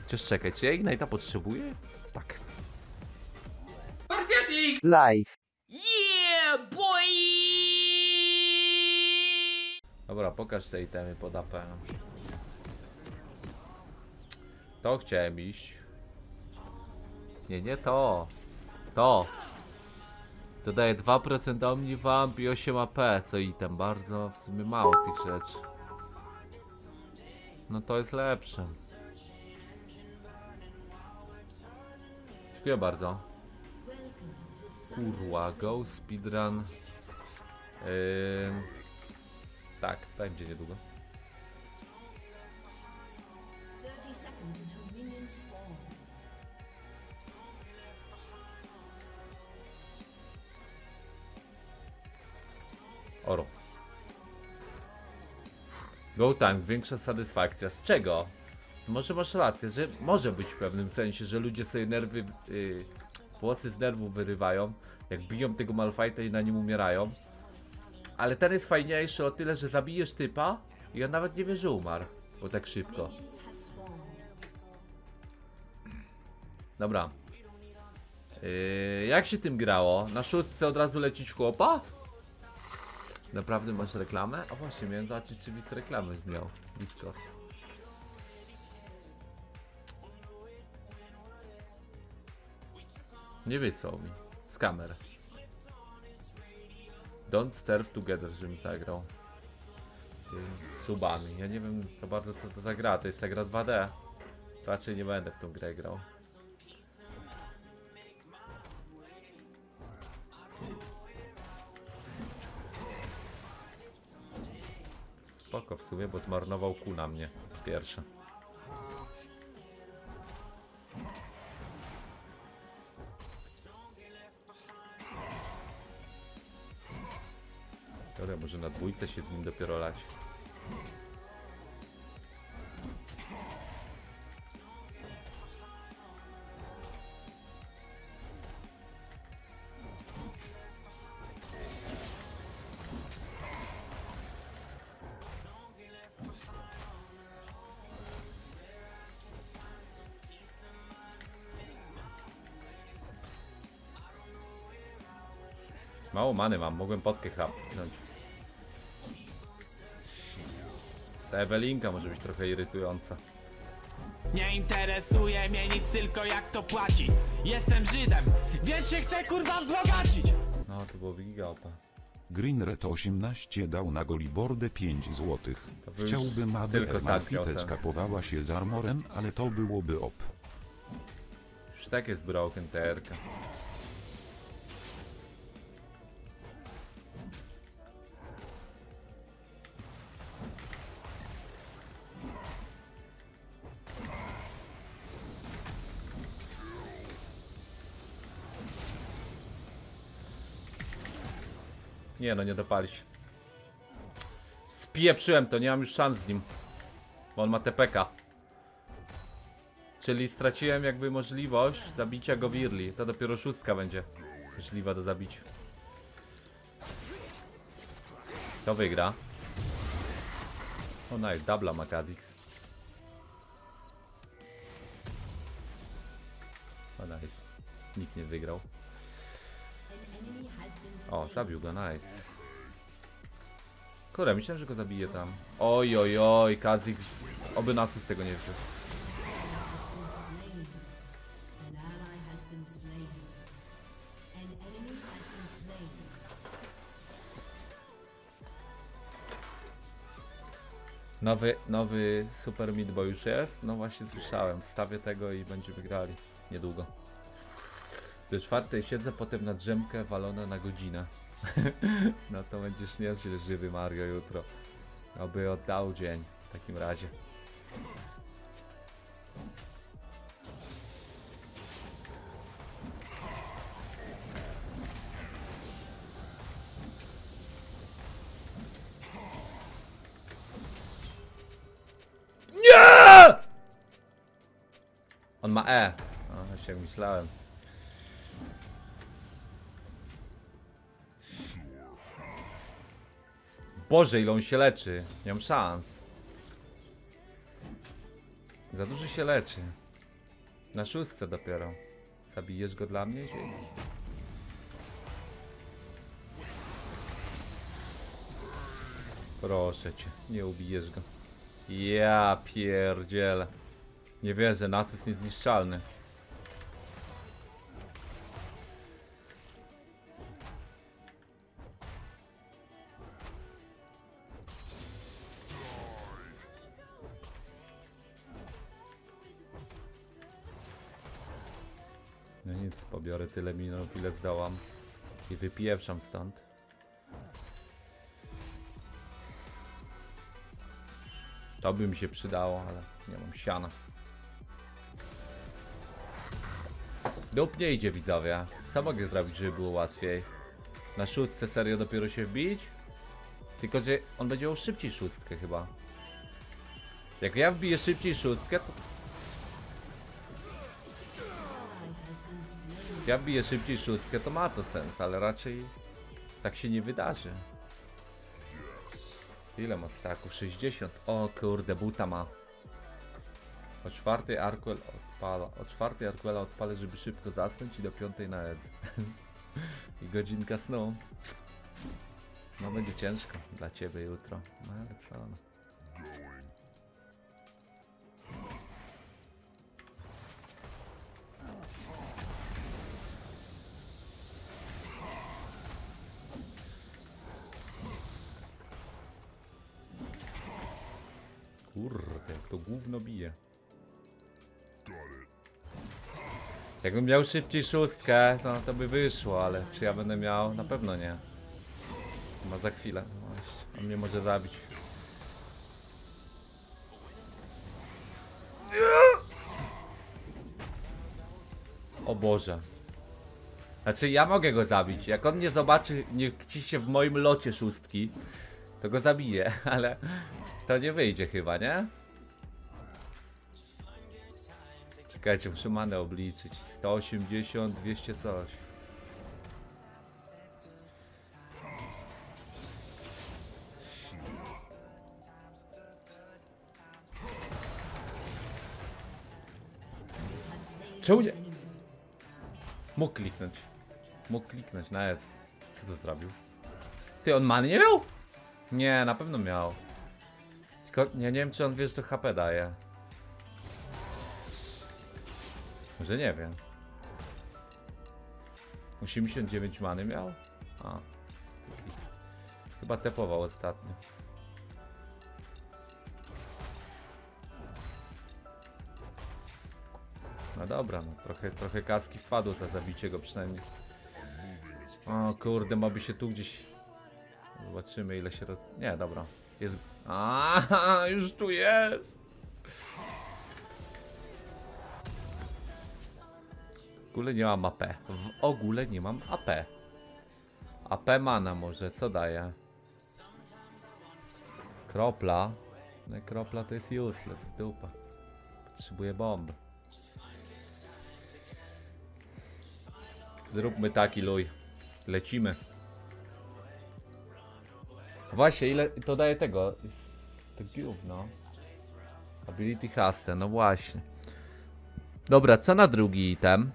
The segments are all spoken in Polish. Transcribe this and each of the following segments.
Chociaż czekaj, czy ja Ignite'a potrzebuję? Tak. Live. Yeah, boy! Dobra, pokaż te itemy pod AP. To chciałem iść. Nie to. To. To daje 2% Omnivamp i 8 AP co item. Bardzo w sumie mało tych rzeczy. No to jest lepsze. Dziękuję bardzo. Kurwa, go speedrun. Tak, będzie niedługo. Oro. Go time, większa satysfakcja. Z czego? Może masz rację, że może być w pewnym sensie, że ludzie sobie nerwy, włosy z nerwów wyrywają, jak biją tego Malphite'a i na nim umierają. Ale ten jest fajniejszy o tyle, że zabijesz typa i on nawet nie wie, że umarł, bo tak szybko. Dobra. Jak się tym grało? Na szóstce od razu lecić w chłopa? Naprawdę masz reklamę? A właśnie, miałem zobaczyć, czy widz reklamy miał blisko. Nie wysłał mi. Z kamer. Don't Starve Together, żebym zagrał. Z subami. Ja nie wiem za bardzo co to za gra. To jest ta gra 2D. Raczej nie będę w tą grę grał. Spoko w sumie, bo zmarnował Q na mnie. Pierwsze. Dobra, może na dwójce się z nim dopiero lać. Mało many mam, mogłem podkę chapnąć. Ta Ewelinka może być trochę irytująca. Nie interesuje mnie nic, tylko jak to płaci. Jestem Żydem, więc się chcę kurwa wzbogacić. No to było giga opa. Greenred 18 dał na Golibordę 5 złotych. To był Chciałbym, już aby tylko tak miał Malphite sens. skapowała się z armorem, ale to byłoby op. Już tak jest broken TRK. Nie no, nie dopalić. Spieprzyłem to, nie mam już szans z nim. Bo on ma TPK. Czyli straciłem jakby możliwość zabicia go w early. To dopiero szóstka będzie możliwa do zabicia. To wygra. O nice, dubla ma Kha'Zix. O nice. Nikt nie wygrał. O, zabił go, nice. Kurde, myślałem, że go zabije tam. Oj, oj, oj, Kha'Zix. Oby Nasus z tego nie wziął. Nowy Super Meat Boy już jest? No właśnie słyszałem. Wstawię tego i będziemy grali niedługo. Do 4 siedzę, potem na drzemkę walone na godzinę. No to będziesz nieźle żywy, Mario, jutro. Oby oddał dzień w takim razie. Nie! On ma E. O, już jak myślałem. Boże, ile on się leczy. Nie mam szans. Za dużo się leczy. Na 6 dopiero. Zabijesz go dla mnie? Dzięki. Proszę cię, nie ubijesz go. Ja pierdzielę. Nie wierzę, Nasus niezniszczalny. No nic, pobiorę tyle minut, ile zdołam i wypieprzam stąd. To by mi się przydało, ale nie mam siana. Dup nie idzie, widzowie. Co mogę zrobić, żeby było łatwiej? Na 6 serio dopiero się wbić? Tylko, że on będzie miał szybciej 6 chyba. Jak ja wbiję szybciej 6, to... Jak ja wbiję szybciej 6, to ma to sens, ale raczej tak się nie wydarzy. Ile ma staków? 60. O kurde, buta ma. O 4 Arquel odpala. O 4 Arquela odpalę, żeby szybko zasnąć i do 5 na S. I godzinka snu. No będzie ciężko dla ciebie jutro. No ale co no. Kurde, jak to gówno bije. Jakbym miał szybciej 6, to by wyszło, ale czy ja będę miał? Na pewno nie. Chyba za chwilę. No właśnie, on mnie może zabić. O Boże. Znaczy ja mogę go zabić. Jak on mnie zobaczy, nie ciśnie w moim locie 6, to go zabiję, ale to nie wyjdzie chyba, nie? Czekajcie, muszę manę obliczyć. 180, 200 coś. Czemu nie? Mógł kliknąć. Mógł kliknąć na S. Co to zrobił? Ty, on many nie miał? Nie, na pewno miał. Tylko ja nie wiem, czy on wie, że to HP daje. Może nie wiem. 89 many miał? A. Chyba tepował ostatnio. No dobra, no trochę kaski wpadło za zabicie go przynajmniej. O kurde, moby się tu gdzieś... Zobaczymy ile się roz... Nie, dobra. Jest... A, już tu jest! W ogóle nie mam AP. W ogóle nie mam AP. AP mana może, co daje? Kropla. No kropla to jest useless, w dupa. Potrzebuję bomb. Zróbmy taki luj. Lecimy. Właśnie, ile to daje tego? To gówno. Ability haste, no właśnie. Dobra, co na drugi item?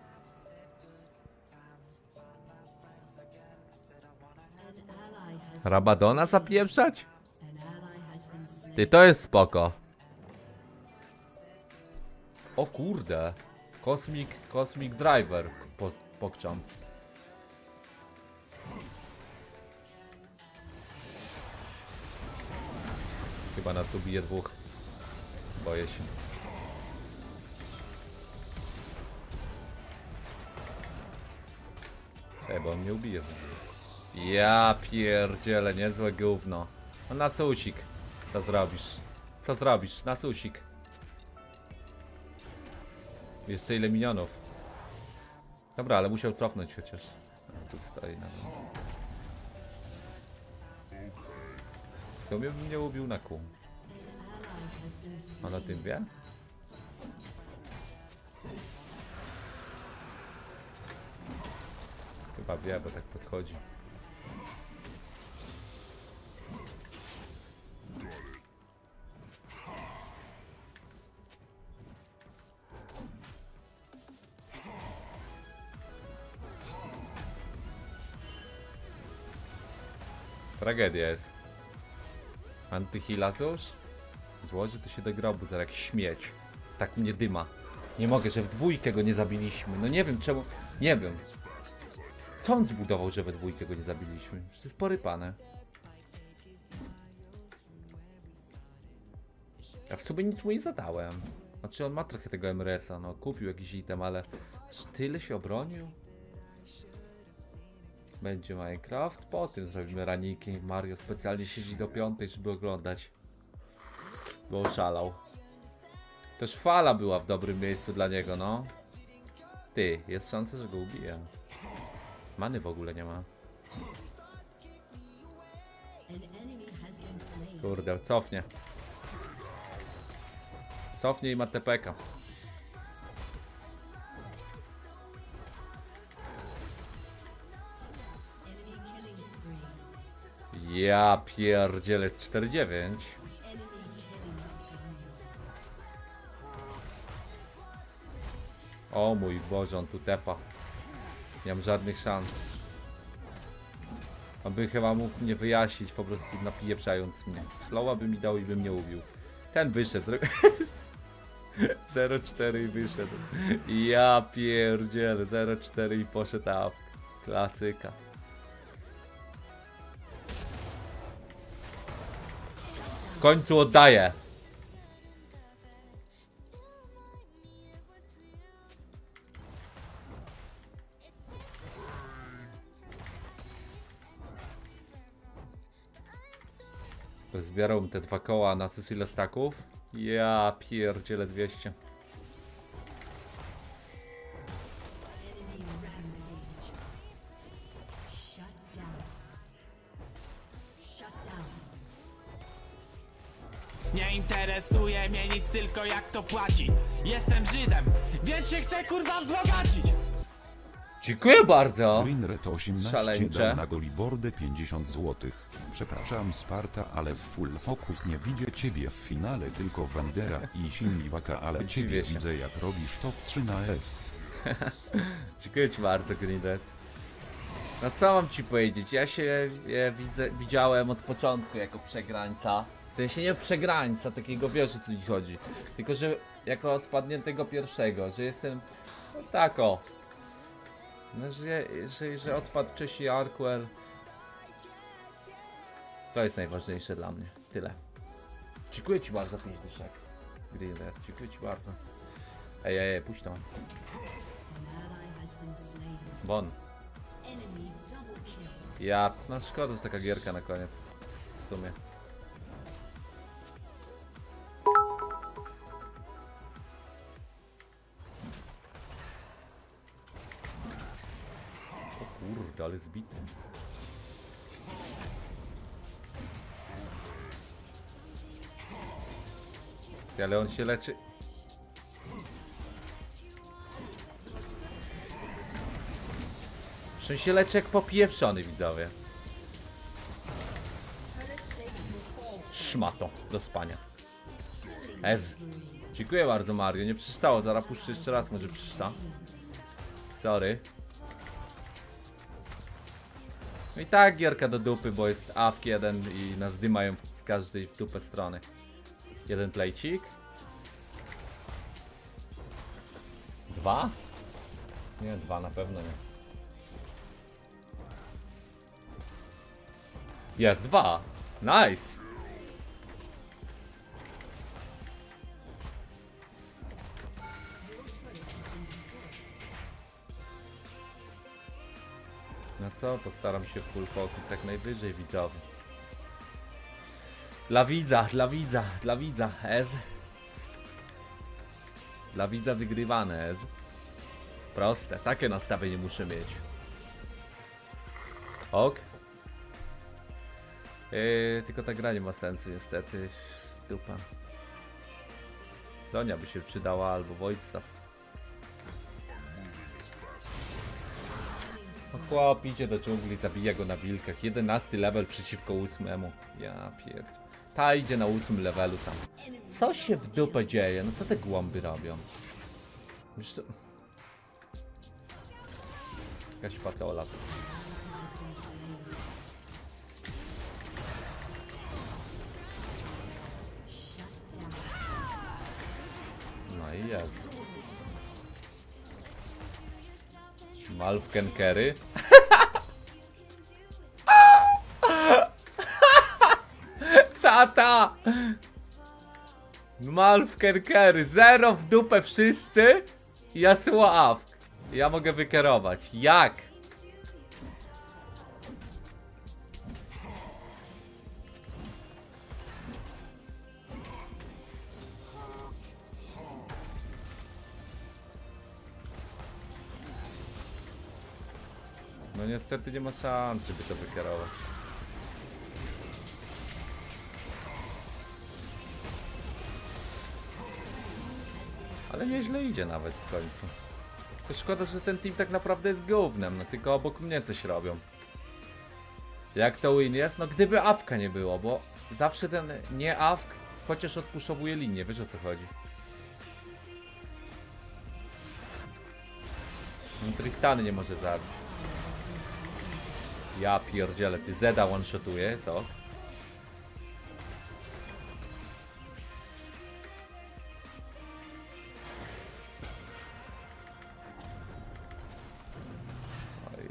Rabadona zapieprzać? Ty, to jest spoko. O kurde. Cosmic Driver pokczam. Chyba nas ubije dwóch. Boję się. Bo on mnie ubije. Ja pierdzielę, niezłe gówno. No Nasusik. Co zrobisz? Co zrobisz? Nasusik. Jeszcze ile minionów? Dobra, ale musiał cofnąć chociaż. A, tu stoi na dół. W sumie bym nie ubił na kół. On o tym wie? Chyba wie, bo tak podchodzi. Tragedia jest. Antyhila cóż? Złoży to się do grobu za jakiś śmieć. Tak mnie dyma. Nie mogę, że w dwójkę go nie zabiliśmy. No nie wiem czemu. Nie wiem. Co on zbudował, że we dwójkę go nie zabiliśmy? Przecież to jest porypane. Ja w sumie nic mu nie zadałem. Znaczy on ma trochę tego MRS-a, no kupił jakiś item, ale aż tyle się obronił. Będzie Minecraft, po tym zrobimy raniki. Mario specjalnie siedzi do 5, żeby oglądać. Bo oszalał. Też fala była w dobrym miejscu dla niego, no. Ty, jest szansa, że go ubiję. Many w ogóle nie ma. Kurde, cofnie. Cofnie i ma TPK. Ja pierdzielę, jest 4-9. O mój Boże, on tu tepa. Nie mam żadnych szans. On by chyba mógł mnie wyjaśnić, po prostu napieprzając mnie. Slowa by mi dał i bym nie ubił. Ten wyszedł. 0-4 i wyszedł. Ja pierdzielę, 0-4 i poszedł up. Klasyka. W końcu oddaję. Zbierał te 2 koła na ile staków. Ja pierdzielę 200. Nie interesuje mnie nic, tylko jak to płaci. Jestem Żydem, więc się chcę kurwa wzbogacić. Dziękuję bardzo. Greenret 18 Szaleńcze. dał na Golibordę 50 zł. Przepraszam Sparta, ale w Full Focus nie widzę ciebie w finale, tylko Wandera i Silniwaka, ale ciebie się. widzę jak robisz top 3 na S. Dziękuję ci bardzo, Greenred. No co mam ci powiedzieć? Ja się widziałem od początku jako przegrańca. W sensie nie przegrańca, takiego wiesz o co mi chodzi. Tylko że jako odpadniętego pierwszego, że jestem no, tak o. No, że odpadł wcześniej Arkwell. To jest najważniejsze dla mnie. Tyle. Dziękuję ci bardzo, 5 dyszek. Greenred, dziękuję ci bardzo. Ej, puść to. Bon. Ja, no szkoda, że taka gierka na koniec. W sumie. O kurde, ale zbity. Ale on się leczy. On się leczy jak popieprzony, widzowie. Szmato do spania. Dziękuję bardzo, Mario. Nie przeczytało, zaraz puszczę jeszcze raz, może przeczyta. Sorry. No i tak gierka do dupy, bo jest AFK 1 i nas dymają z każdej w dupę strony. Jeden plejcik. 2? Nie, 2 na pewno nie. Jest 2. Nice. No co, postaram się full focus jak najwyżej, widzowie. Dla widza, Ez. Dla widza wygrywane, Ez. Proste, takie nastawienie muszę mieć. Ok. Tylko ta gra nie ma sensu niestety. Dupa. Zonia by się przydała albo Wojtstaw. No chłop idzie do dżungli, zabija go na wilkach. 11 level przeciwko 8. Ja pierd... Ta idzie na 8 levelu tam. Co się w dupę dzieje? No co te głąby robią? Wiesz to... Jakaś patola. i jest. Malfken Kerry. Tata! Malfken Kerry. Zero w dupę wszyscy. I Yasuo AFK. Ja mogę wykierować. Jak? No niestety nie ma szans, żeby to wykierować. Ale nieźle idzie nawet w końcu. To szkoda, że ten team tak naprawdę jest gównem, no tylko obok mnie coś robią. Jak to win jest? No gdyby awka nie było, bo zawsze ten nie awk chociaż odpuszowuje linię, wiesz o co chodzi. Tristany nie może zabić. Ja pierdzielę, ty Zeda one-shotuje, co? Oj.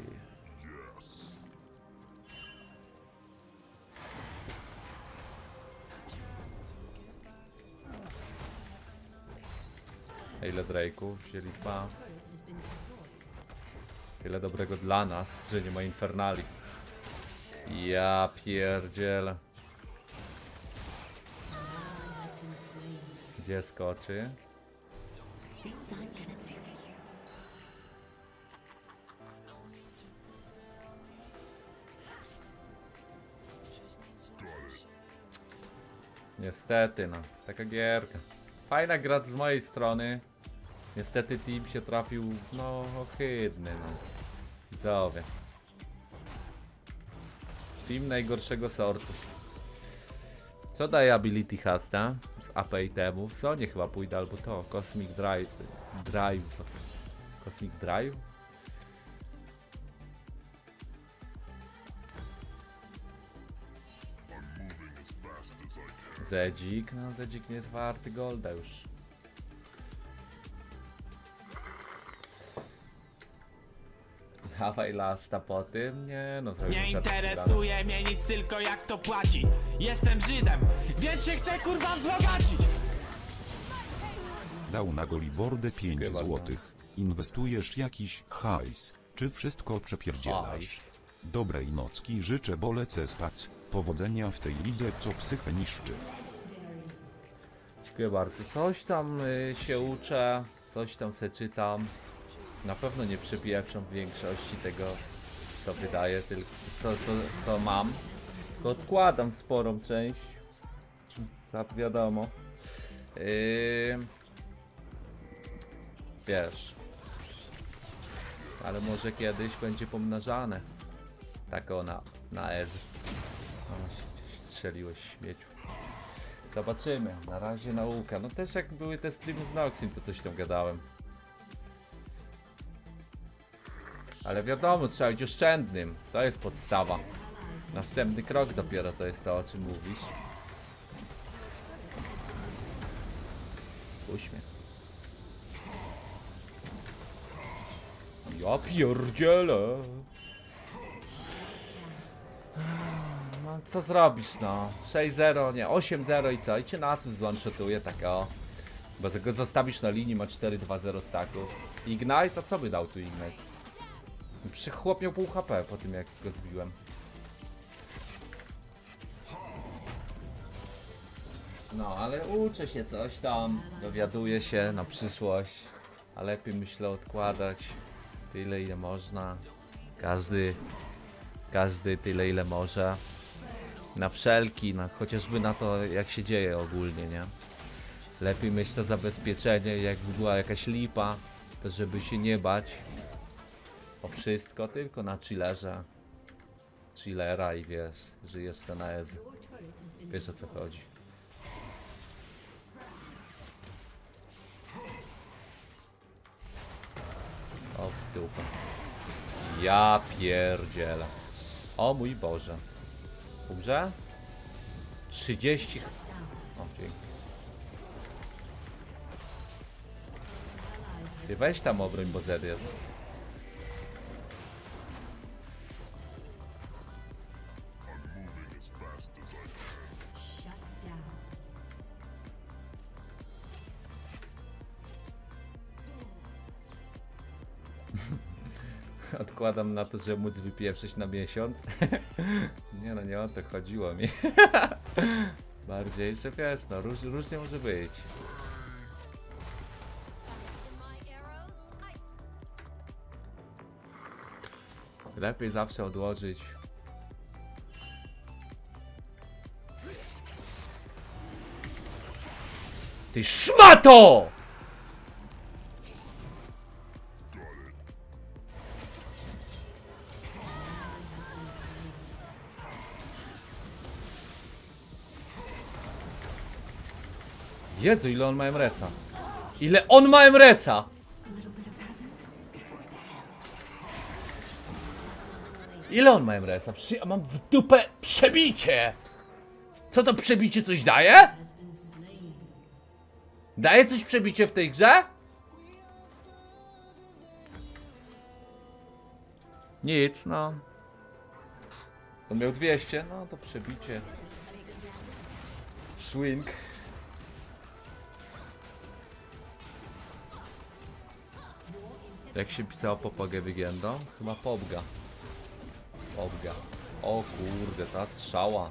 Ile Drake'ów wzięli dwa. Tyle dobrego dla nas, że nie ma Infernali. Ja pierdzielę. Gdzie skoczy? Niestety no, taka gierka. Fajna gra z mojej strony. Niestety team się trafił, no ohydny no. Widzowie. Team najgorszego sortu. Co daje ability Hasta? Z AP itemów. Co? Nie chyba pójdę albo to. Cosmic Drive. Cosmic Drive? Zedzik? No Zedzik nie jest warty golda już. Dawaj lasta po tym? Nie no, Nie interesuje mnie nic, tylko jak to płaci. Jestem Żydem, więc się chcę kurwa wzbogacić. Dał na Golibordę 5 Dziękuję złotych. Inwestujesz jakiś hajs, czy wszystko przepierdzielasz? Hajs. Dobrej nocki życzę, bo lecę spać. Powodzenia w tej lidze, co psychę niszczy. Dziękuję bardzo. Coś tam się uczę, coś tam se czytam. Na pewno nie przypieprzą w większości tego, co wydaję, tylko co mam. Tylko odkładam sporą część. Tak wiadomo. Wiesz. Ale może kiedyś będzie pomnażane. Tak na Ez. Strzeliłeś śmieciu. Zobaczymy. Na razie nauka. No też jak były te streamy z Noxim, to coś tam gadałem. Ale wiadomo, trzeba być oszczędnym. To jest podstawa. Następny krok dopiero to jest to, o czym mówisz. Uśmiech. Ja pierdzielę. No co zrobisz no? 6-0, nie, 8-0 i co? I cię Nasus zone-shotuje, tak o. Bo go zostawisz na linii, ma 4-2-0 stacków. Ignite? To co by dał tu Ignite? Chłop miał pół HP po tym jak go zbiłem. No ale uczę się coś tam, dowiaduję się na przyszłość. A lepiej myślę odkładać tyle ile można. Każdy tyle ile może. Na wszelki, chociażby na to jak się dzieje ogólnie, nie? Lepiej myślę zabezpieczenie, jakby była jakaś lipa, to żeby się nie bać o wszystko, tylko na chillerze. Chillera i wiesz, żyjesz se na Ez. Wiesz o co chodzi. O w dupę. Ja pierdzielę. O mój Boże. Umrze? 30. O, dzięki. Ty weź tam obroń, bo Z jest. Odkładam na to, żeby móc wypieprzyć na miesiąc. Nie no, nie o to chodziło mi. Bardziej, że wiesz, no różnie może być. Lepiej zawsze odłożyć. Ty szmato! Jezu, ile on ma MRS-a? Ile on ma MRS-a? Ile on ma MRS-a? Mam w dupę przebicie! Co to przebicie coś daje? Daje coś przebicie w tej grze? Nic, no. On miał 200, no to przebicie. Swing. Jak się pisało Popogę Wygiędą? Chyba Popga. Popga. O kurde, ta strzała.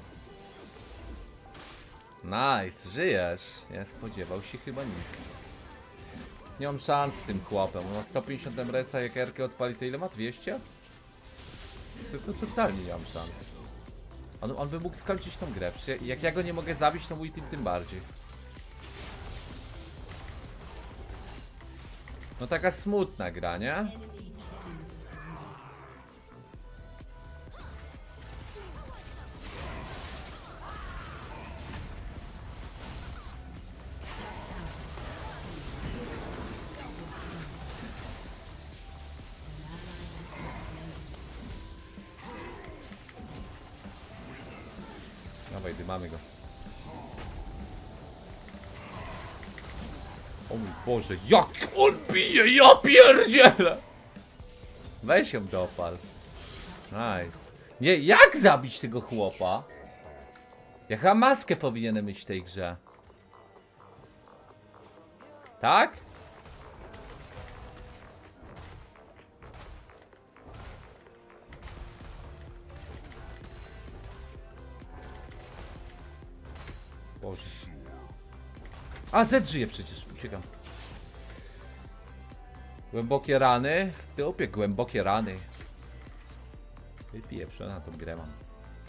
Nice, żyjesz. Nie spodziewał się chyba nikt. Nie mam szans z tym chłopem. On ma 150 MRS-a, jak Erkę odpali, to ile ma? 200? To totalnie nie mam szans. On by mógł skończyć tą grę. Jak ja go nie mogę zabić, to mój team tym bardziej. No taka smutna gra, nie? Dawaj, mamy go. O mój Boże, jak on bije, ja pierdzielę! Weź ją dopal. Nice. Nie, jak zabić tego chłopa? Ja chyba maskę powinienem mieć w tej grze. Tak? Boże. A, Z żyje przecież, uciekam. Głębokie rany? W dupie głębokie rany. Wypieprzę na tą grę mam.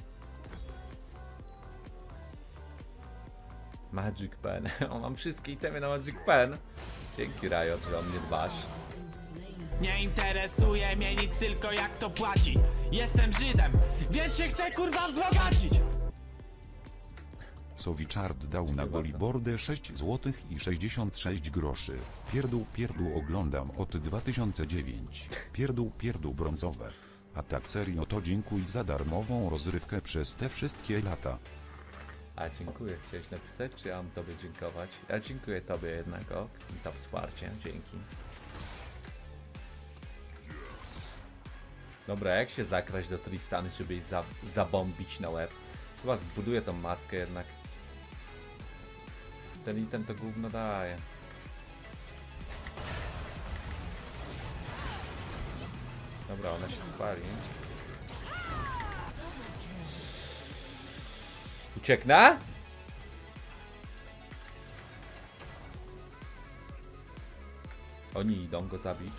Magic Pen. O, mam wszystkie itemy na Magic Pen. Dzięki Riot, że o mnie dbasz. Nie interesuje mnie nic, tylko jak to płaci. Jestem Żydem, więc się chcę kurwa wzbogacić. Sowiczard dał na Golibordę 6 zł i 66 groszy. Pierdół oglądam od 2009. Pierdół brązowe. A tak serio to dziękuj za darmową rozrywkę przez te wszystkie lata. A dziękuję, chciałeś napisać, czy ja mam tobie dziękować? Ja dziękuję tobie jednak za wsparcie, dzięki. Dobra, jak się zakraść do Tristany, żeby jej zabombić na łeb? Chyba zbuduję tą maskę jednak. Ten item to gówno daje. Dobra, ona się spali. Ucieknę? Oni idą go zabić.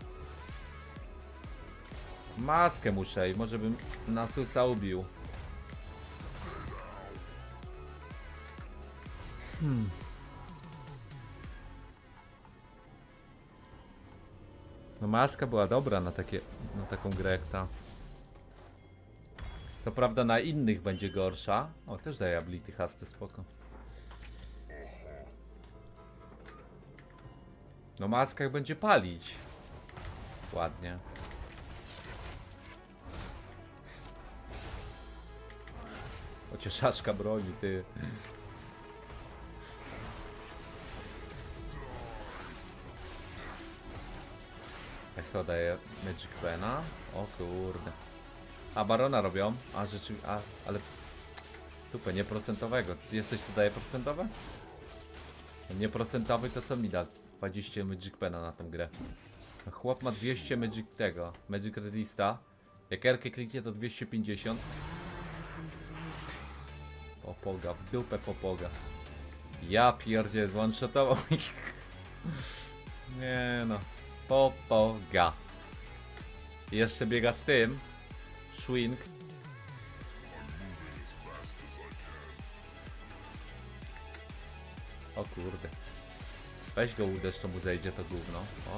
Maskę muszę i może bym Nasusa ubił. No maska była dobra na taką grę jak ta. Co prawda na innych będzie gorsza. O, też daje ability hasty, spoko. No maskach będzie palić. Ładnie. Ocieszaszka broni, ty. Echo daje Magic Pena. O kurde. A Barona robią. A rzeczywiście. Ale. Tupę, nieprocentowego. Jest coś, co daje procentowe? Nieprocentowy to co mi da? 20 Magic Pena na tą grę. Chłop ma 200 Magic tego. Magic Resista. Jak R-kę kliknie to 250. Popoga, w dupę popoga. Ja pierdzie, zone-shotował ich. Nie no. Popoga. I jeszcze biega z tym. Swing. O kurde. Weź go uderz, to mu zejdzie to gówno. O.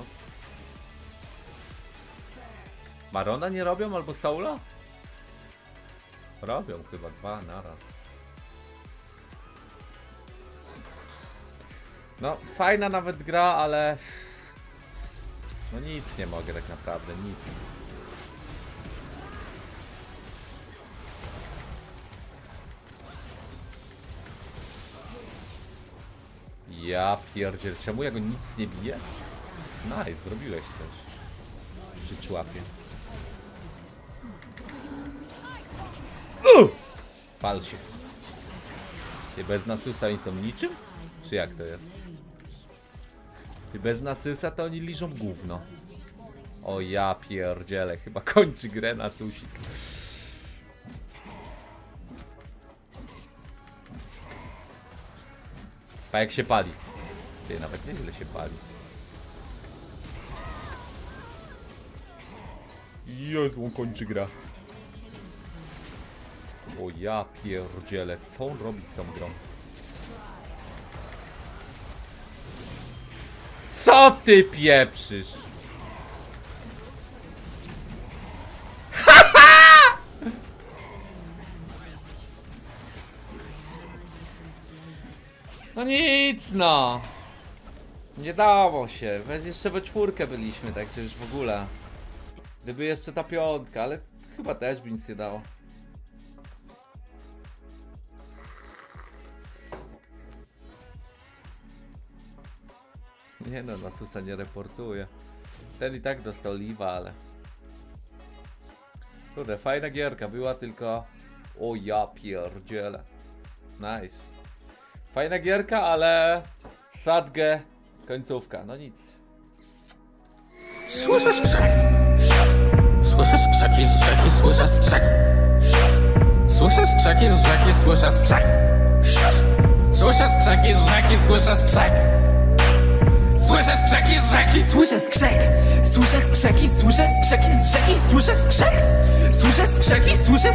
Barona nie robią albo Soula? Robią chyba dwa naraz. No, fajna nawet gra, ale... No nic nie mogę tak naprawdę, nic. Ja pierdziel, czemu ja go nic nie biję? Nice, zrobiłeś coś. Przy człapie. Pal się. Ty bez Nasusa oni są niczym? Czy jak to jest? Ty bez Nasusa to oni liżą gówno. O ja pierdzielę, chyba kończy grę Nasusik. A jak się pali? Ty nawet nieźle się pali. Jezu, on kończy gra. O ja pierdzielę, co on robi z tą grą? Co ty pieprzysz? No nic no. Nie dało się. Weź jeszcze we czwórkę byliśmy, także już w ogóle. Gdyby jeszcze ta piątka, ale chyba też by nic nie dało. Nie no, Nasusa nie reportuje. Ten i tak dostał liwa, ale... Kurde, fajna gierka była, tylko... O ja pierdzielę. Nice. Fajna gierka, ale... Sadgę, końcówka, no nic. Słyszę skrzek. Słyszę skrzeki z rzeki, słyszę skrzek. Słyszę skrzeki z rzeki, słyszę skrzek. Słyszę skrzeki z rzeki, słyszę skrzek. Słyszę skrzeki z rzeki, słyszę skrzek. Słyszę skrzeki, słyszę skrzeki z rzeki, słyszę skrzek. Słyszę skrzeki, słyszę